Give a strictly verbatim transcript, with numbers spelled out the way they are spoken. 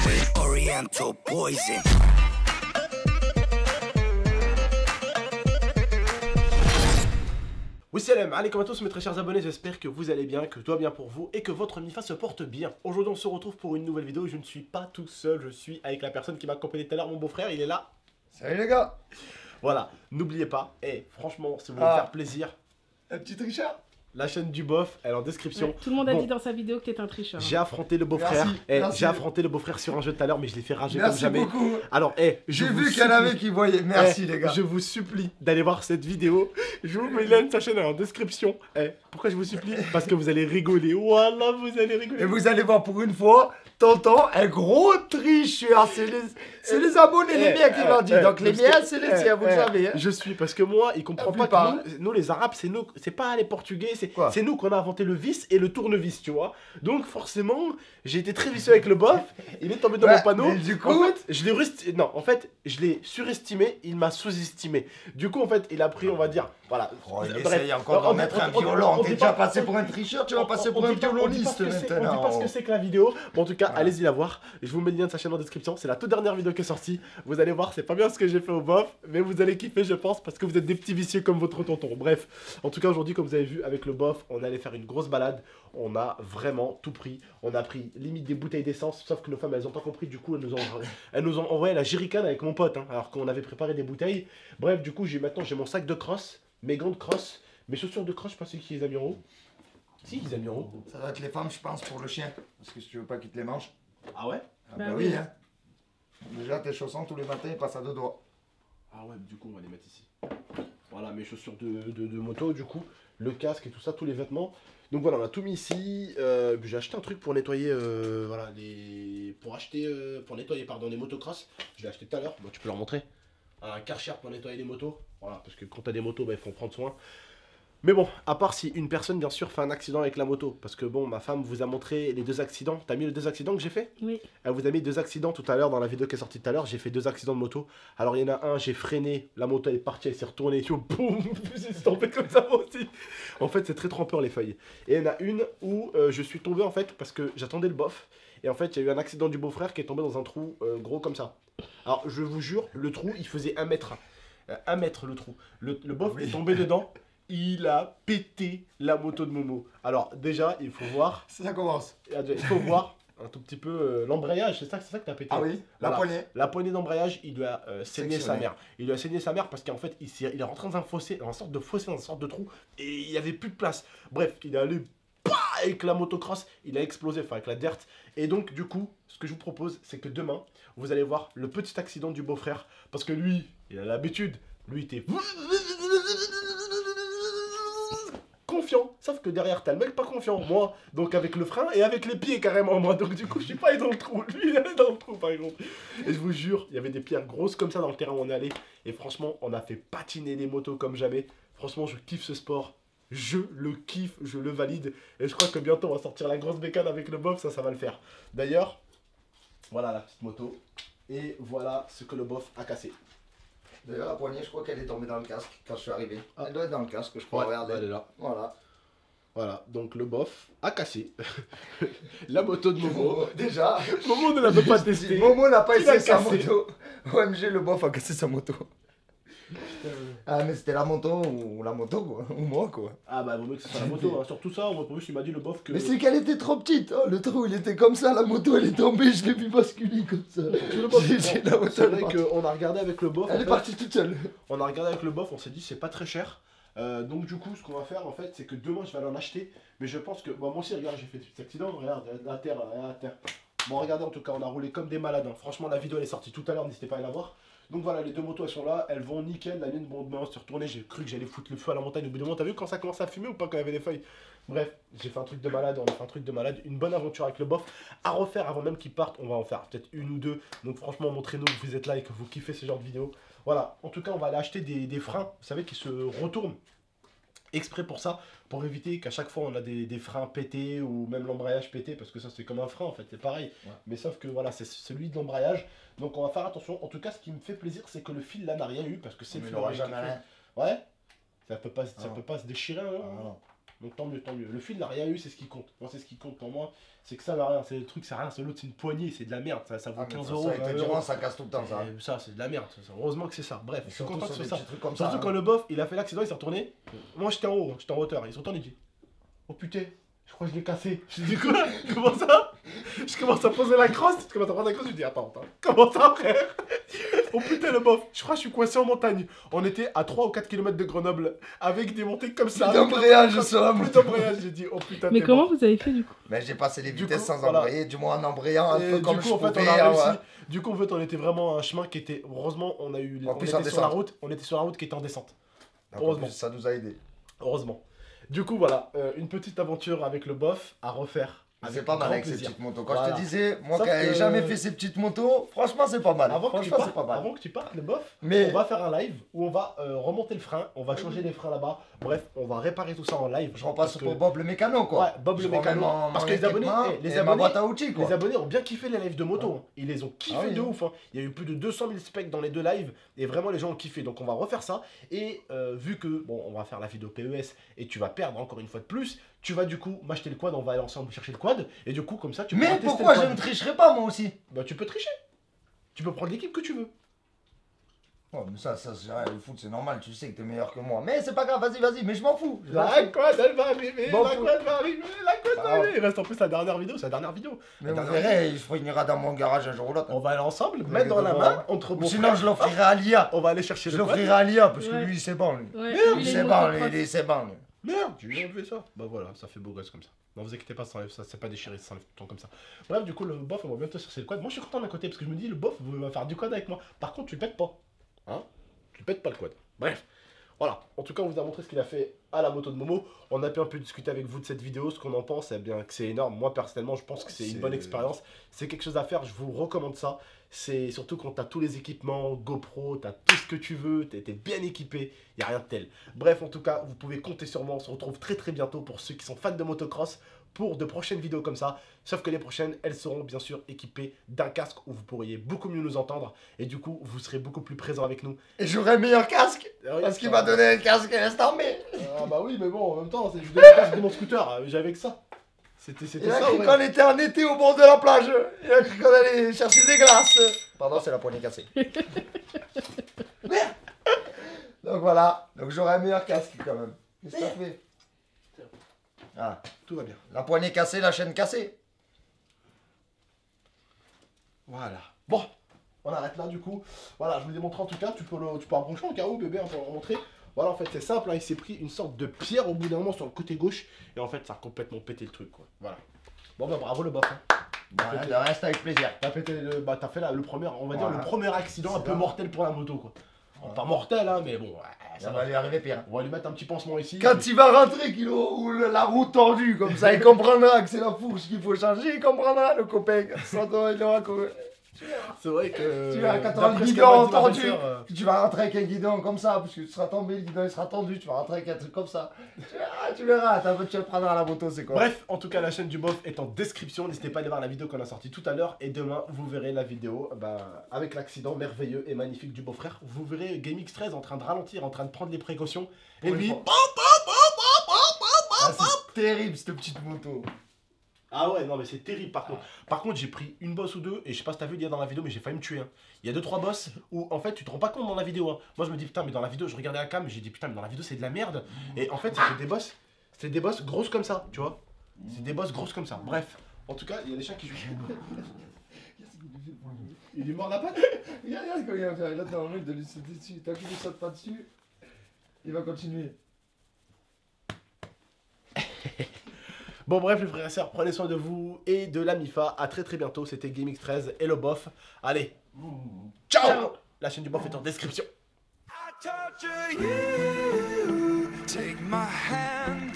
Oriental poison. Oui salam, allez comme à tous mes très chers abonnés, j'espère que vous allez bien, que tout va bien pour vous et que votre Mifa se porte bien. Aujourd'hui on se retrouve pour une nouvelle vidéo, je ne suis pas tout seul, je suis avec la personne qui m'a accompagné tout à l'heure, mon beau-frère, il est là. Salut les gars. Voilà, n'oubliez pas, et hey, franchement si vous voulez ah. faire plaisir, un petit tricheur. La chaîne du bof, elle est en description. Ouais, tout le monde a bon, dit dans sa vidéo que t'es un tricheur. J'ai affronté le beau-frère. Eh, j'ai affronté le beau-frère sur un jeu tout à l'heure, mais je l'ai fait rager merci comme jamais. Beaucoup. Alors, eh, j'ai vu qu'il y en avait qui voyaient. Merci eh, les gars. Je vous supplie d'aller voir cette vidéo. Je vous mets le lien de sa chaîne en description. Eh, pourquoi je vous supplie? Parce que vous allez rigoler. Voilà, vous allez rigoler. Et vous allez voir pour une fois, tonton, un gros tricheur. C'est les, c'est les abonnés, eh, les miens qui eh, l'ont dit. Eh, Donc les miens, c'est les siens, vous le savez. Hein. Je suis, parce que moi, il comprend pas que nous, nous, les Arabes, c'est nous, c'est pas les Portugais, c'est nous qu'on a inventé le vis et le tournevis, tu vois. Donc forcément, j'ai été très vicieux avec le bof. Il est tombé dans ouais, mon panneau. Du coup, en fait, je l'ai non, en fait, je l'ai surestimé. Il m'a sous-estimé. Du coup, en fait, il a pris, on va dire, voilà. Oh, il Bref, essaye encore d'en mettre un violon. T'es déjà passé pour un tricheur, tu vas passer pour un violoniste maintenant. On dit pas ce que c'est que la vidéo. Bon, en tout cas, allez-y la voir. Je vous mets le lien de sa chaîne en description. C'est la toute dernière vidéo qui est sortie. Vous allez voir, c'est pas bien ce que j'ai fait au bof, mais vous allez kiffer, je pense, parce que vous êtes des petits vicieux comme votre tonton. Bref, en tout cas, aujourd'hui, comme vous avez vu, avec le bof, on allait faire une grosse balade. On a vraiment tout pris. On a pris limite des bouteilles d'essence, sauf que nos femmes elles ont pas compris. Du coup, elles nous ont, elles nous ont envoyé la jerrycan avec mon pote, hein, alors qu'on avait préparé des bouteilles. Bref, du coup, j'ai maintenant j'ai mon sac de crosse, mes gants de crosse, mes chaussures de crosse. Je sais pas si qui les a mis en haut. Si, ils a mis en haut. Ça doit être les femmes, je pense, pour le chien. Parce que si tu veux pas qu'il te les mange. Ah ouais? Ah bah, bah oui, oui, hein. Déjà, tes chaussons tous les matins, ils passent à deux doigts. Ah ouais, du coup, on va les mettre ici. Voilà, mes chaussures de, de, de moto, du coup, le casque et tout ça, tous les vêtements. Donc voilà, on a tout mis ici. Euh, j'ai acheté un truc pour nettoyer, euh, voilà, les, pour acheter, euh, pour nettoyer, pardon, les motocross. Je l'ai acheté tout à l'heure. Bon, tu peux leur montrer. Un Karcher pour nettoyer les motos. Voilà, parce que quand t'as des motos, bah, il faut en prendre soin. Mais bon, à part si une personne, bien sûr, fait un accident avec la moto. Parce que bon, ma femme vous a montré les deux accidents. T'as mis les deux accidents que j'ai fait? Oui. Elle vous a mis deux accidents tout à l'heure dans la vidéo qui est sortie tout à l'heure. J'ai fait deux accidents de moto. Alors il y en a un, j'ai freiné, la moto elle est partie, elle s'est retournée, et boum, j'ai tombé comme ça moi aussi. En fait, c'est très trompeur les feuilles. Et il y en a une où euh, je suis tombé en fait parce que j'attendais le bof. Et en fait, il y a eu un accident du beau-frère qui est tombé dans un trou euh, gros comme ça. Alors je vous jure, le trou il faisait un mètre. Euh, un mètre le trou. Le, le bof oui. est tombé dedans. Il a pété la moto de Momo. Alors déjà, il faut voir... Ça commence. Il faut voir un tout petit peu euh, l'embrayage, c'est ça, ça que tu as pété. Ah oui, voilà. La poignée. La poignée d'embrayage, il lui a euh, saigné sa mère. Il lui a saigné sa mère parce qu'en fait, il, est, il est rentré dans un fossé, dans une sorte de fossé, dans une sorte de trou, et il n'y avait plus de place. Bref, il est allé bah, avec la motocross, il a explosé, enfin avec la dirt. Et donc, du coup, ce que je vous propose, c'est que demain, vous allez voir le petit accident du beau-frère, parce que lui, il a l'habitude, lui, il était... confiant, sauf que derrière t'as le mec pas confiant, moi, donc avec le frein et avec les pieds carrément, moi, donc du coup je suis pas allé dans le trou, lui il est allé dans le trou par exemple. Et je vous jure, il y avait des pierres grosses comme ça dans le terrain où on est allé, et franchement on a fait patiner les motos comme jamais. Franchement je kiffe ce sport, je le kiffe, je le valide, et je crois que bientôt on va sortir la grosse bécane avec le bof, ça ça va le faire. D'ailleurs, voilà la petite moto, et voilà ce que le bof a cassé. D'ailleurs, la poignée, je crois qu'elle est tombée dans le casque quand je suis arrivé. Ah. Elle doit être dans le casque, je crois. Ouais, regardez. Elle est là. Voilà. Voilà, donc le bof a cassé la moto de Momo. Déjà, Momo ne l'avait pas testé. Momo n'a pas essayé sa moto. O M G, le bof a cassé sa moto. Ah, mais c'était la moto ou la moto quoi, ou moi quoi. Ah bah vaut mieux que ce soit la moto, hein. Surtout ça, moi pour lui il m'a dit le bof que... Mais c'est qu'elle était trop petite, oh, le trou il était comme ça, la moto elle est tombée, je l'ai vu basculer comme ça. C'est vrai qu'on a regardé avec le bof... Elle est fait, partie toute seule. On a regardé avec le bof, on s'est dit c'est pas très cher. Euh, donc du coup ce qu'on va faire en fait c'est que demain je vais aller en acheter. Mais je pense que... Bon moi aussi regarde j'ai fait cet accident, regarde la terre, la terre. Bon regardez en tout cas on a roulé comme des malades, hein. Franchement la vidéo elle est sortie tout à l'heure, n'hésitez pas à la voir. Donc voilà, les deux motos elles sont là, elles vont nickel. La mienne, bon, demain on s'est retourné, j'ai cru que j'allais foutre le feu à la montagne au bout du moment. T'as vu quand ça commence à fumer ou pas quand il y avait des feuilles? Bref, j'ai fait un truc de malade, on a fait un truc de malade, une bonne aventure avec le bof à refaire avant même qu'il parte. On va en faire peut-être une ou deux. Donc franchement, montrez-nous que vous êtes là et que vous kiffez ce genre de vidéo. Voilà, en tout cas, on va aller acheter des, des freins, vous savez, qui se retournent. Exprès pour ça, pour éviter qu'à chaque fois on a des, des freins pétés ou même l'embrayage pété, parce que ça c'est comme un frein en fait, c'est pareil. Ouais. Mais sauf que voilà, c'est celui de l'embrayage. Donc on va faire attention. En tout cas, ce qui me fait plaisir, c'est que le fil là n'a rien eu, parce que c'est le fil. Il n'aura jamais rien. Ouais. Ça peut pas, ça peut pas se déchirer. Hein. Ah, non. Donc tant mieux, tant mieux. Le fil n'a rien eu, c'est ce qui compte. Moi, c'est ce qui compte pour moi. C'est que ça n'a rien. C'est le truc, c'est rien. C'est l'autre, c'est une poignée, c'est de la merde. Ça, ça vaut Ah, quinze ça, euros. ça, ils te diront, ça casse tout le temps, ça. Et ça, c'est de la merde. ça, ça. Heureusement que c'est ça. Bref, je suis Surtout content que sur c'est des ça. petits trucs comme Surtout ça. quand hein. le bof, il a fait l'accident, il s'est retourné. Moi, j'étais en haut, hein, j'étais en hauteur. Il se retourne, il dit oh putain, je crois que je l'ai cassé. Je dis quoi? Comment ça? Je commence à poser la crosse. Je commence à prendre la crosse. Je dis attends, attends. Comment ça, frère? Oh putain, le bof. Je crois que je suis coincé en montagne. On était à trois ou quatre kilomètres de Grenoble avec des montées comme ça. Plus d'embrayage sur la Plus moto. d'embrayage. J'ai dit oh putain. Mais t'es comment mort. vous avez fait du coup? Mais j'ai passé les Du vitesses coup, sans voilà. embrayer, du moins en embrayant un Et peu du comme coup, je en fait, pouvais. on a hein, réussi. ouais. Du coup, en fait, on était vraiment à un chemin qui était. Heureusement, on a eu. En on plus, était en sur la descente. route. On était sur la route qui était en descente. Donc, en Heureusement. plus, ça nous a aidé. Heureusement. Du coup, voilà, euh, une petite aventure avec le bof à refaire. C'est pas mal grand avec ces plaisir. petites motos. Quand Voilà. je te disais, moi Sauf qui n'avais que- jamais fait ces petites motos, franchement, c'est pas mal. Avant que, tu franchement, partes, c'est pas mal. avant que tu partes, le bof, Mais on va faire un live où on va euh, remonter le frein, on va changer les freins là-bas. Bref, on va réparer tout ça en live. je repasse parce que pour Bob le mécano, quoi. Ouais, Bob le Je remets mécano. mon- Parce mon que les abonnés, équipement eh, les et ma abonnés, boîte à outils, quoi. les abonnés ont bien kiffé les lives de moto. hein. Ils les ont kiffé Ah oui, de hein. ouf. hein. Il y a eu plus de deux cent mille specs dans les deux lives et vraiment les gens ont kiffé. Donc on va refaire ça. Et euh, vu que, bon, on va faire la vidéo P E S et tu vas perdre encore une fois de plus, tu vas du coup m'acheter le quad. On va aller ensemble chercher le quad. Et du coup, comme ça, tu pourras Mais tester pourquoi le je quad. ne tricherai pas, moi aussi? Bah, tu peux tricher. Tu peux prendre l'équipe que tu veux. Oh, mais ça, ça, c'est rien, le foot, c'est normal, tu sais que t'es meilleur que moi. Mais c'est pas grave, vas-y, vas-y, mais je m'en fous. Je m'en La fous. quad, elle va arriver. Bon, la faut- quad va arriver. La quad va Ah. arriver. Il reste en plus la dernière vidéo. C'est la dernière vidéo. Mais La vous dernière verrez, il finira dans mon garage un jour ou l'autre. On va aller ensemble, Mais mettre dans la devant- main, entre Ou bon sinon, frère. je l'offrirai à Lia. On va aller chercher Je le quad. l'offrirai à Lia, parce que Ouais. lui, c'est bon, lui. Ouais, Merde, lui, il a C'est une bon, motocross. lui, c'est bon, lui. Merde, tu lui as enlevé ça. Bah voilà, ça fait beau gosse comme ça. Non, vous inquiétez pas, ça s'enlève, ça c'est pas déchiré, ça s'enlève tout le temps comme ça. Bref, du coup, le bof, on va bientôt chercher le quad. Moi, je suis content d'un côté parce que je me dis, le bof va faire du quad avec moi. Par contre, tu le pètes pas. Hein? Tu le pètes pas le quad. Bref. Voilà. En tout cas, on vous a montré ce qu'il a fait à la moto de Momo. On a pu un peu discuter avec vous de cette vidéo, ce qu'on en pense. Eh bien, que c'est énorme. Moi, personnellement, je pense que c'est une C'est- bonne expérience. C'est quelque chose à faire. Je vous recommande ça. C'est surtout quand tu as tous les équipements, GoPro, tu as tout ce que tu veux, tu es bien équipé, il n'y a rien de tel. Bref, en tout cas, vous pouvez compter sur moi, on se retrouve très très bientôt pour ceux qui sont fans de motocross, pour de prochaines vidéos comme ça. Sauf que les prochaines, elles seront bien sûr équipées d'un casque où vous pourriez beaucoup mieux nous entendre, et du coup, vous serez beaucoup plus présents avec nous. Et j'aurai le meilleur casque, Ah oui, parce qu'il ça- m'a donné le casque à l'instant, mais... Ah bah oui, mais bon, en même temps, c'est je donnais le casque de mon scooter, euh, j'avais que ça. C'était c'était Il a ça, cru ouais. qu'on était en été au bord de la plage. Il a cru qu'on allait chercher des glaces. Pardon, c'est la poignée cassée. Merde. Donc voilà. Donc j'aurai un meilleur casque quand même. Qu'est-ce que t'as fait? Ah, Tout va bien. la poignée cassée, la chaîne cassée. Voilà. Bon, on arrête là du coup. Voilà, je vous l'ai montré en tout cas. Tu peux le, tu peux approcher en cas où, bébé, hein, pour le montrer. Voilà, en fait, c'est simple. Hein, il s'est pris une sorte de pierre au bout d'un moment sur le côté gauche. Et en fait, ça a complètement pété le truc, quoi. Voilà. Bon, bah bravo le bof. Hein. Bon, rien de reste avec plaisir. T'as pété le, bah, t'as fait là, le premier, on va dire, Voilà. le premier accident un C'est peu ça. mortel pour la moto, quoi. Voilà. Pas mortel, hein, mais bon, ouais, Ça ça va va. lui arriver pire. On va lui mettre un petit pansement ici. Quand il va rentrer, qu'il aura la roue tordue comme ça, il comprendra que c'est la fourche qu'il faut changer. Il comprendra, le copain. Sans toi, il aura co- C'est vrai que. Tu verras, quand t'auras d'après le ce guidon qu'elle m'a dit, ma tendu, belle-sœur, euh, tu vas rentrer avec un guidon comme ça, parce que tu seras tombé, le guidon il sera tendu, tu vas rentrer avec un truc comme ça. Tu verras, tu verras, t'as- tu le prendras à la moto, c'est quoi. Bref, en tout cas, la chaîne du bof est en description. N'hésitez pas à aller voir la vidéo qu'on a sortie tout à l'heure. Et demain, vous verrez la vidéo bah, avec l'accident merveilleux et magnifique du beau-frère. Vous verrez GameX treize en train de ralentir, en train de prendre les précautions. Et Pour une lui. fois. Ah, c'est terrible cette petite moto. Ah ouais, non, mais c'est terrible par contre. Par contre, j'ai pris une bosse ou deux. Et je sais pas si t'as vu il y a dans la vidéo, mais j'ai failli me tuer. hein. Il y a deux trois bosses où en fait, tu te rends pas compte dans la vidéo. hein. Moi, je me dis putain, mais dans la vidéo, je regardais la cam. J'ai dit putain, mais dans la vidéo, c'est de la merde. Et en fait, c'était des bosses. C'était des bosses grosses comme ça, tu vois. C'est des bosses grosses comme ça. Bref. En tout cas, il y a des chiens qui jouent. Il est mort la patte. Regarde, regarde comment il va faire. Là, t'as envie de lui sauter dessus. Tant qu'il ne saute pas dessus, il va continuer. Bon bref les frères et sœurs, prenez soin de vous et de la MIFA. À très très bientôt, c'était GameX treize et le bof. Allez, ciao, Ciao. La chaîne du bof est en description. I torture you. Take my hand.